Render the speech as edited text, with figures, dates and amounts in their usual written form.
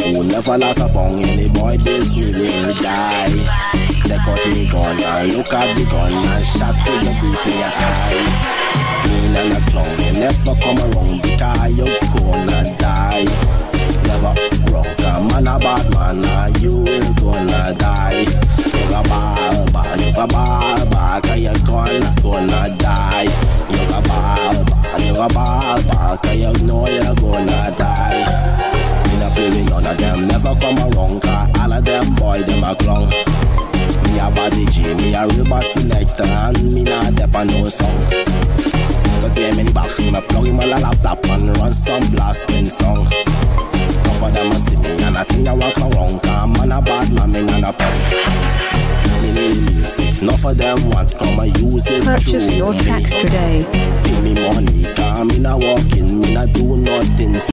who never last upon any boy, this me will die. Check out me gun and look at the gun and shot with the beat in your eye. Mean and a clown, you never come around because you're gonna die. Never wrong, come man a bad man and you will gonna die. You're a barber, you're a barber, cause you're gonna die. You're a barber, cause you know you're gonna die. Me not play with none of them, never come around, cause all of them boy, them a clown. Me a body G, me a real bad selector, and me not dep on no song. But hear me in the box, me plug in my laptop and run some blasting song. Enough of them a see me, and I think I walk around, cause man a bad man, me not a pound. Me need music, enough of them want come and use it. Purchase your tracks today. Give me money, cause me not walking, me not do nothing.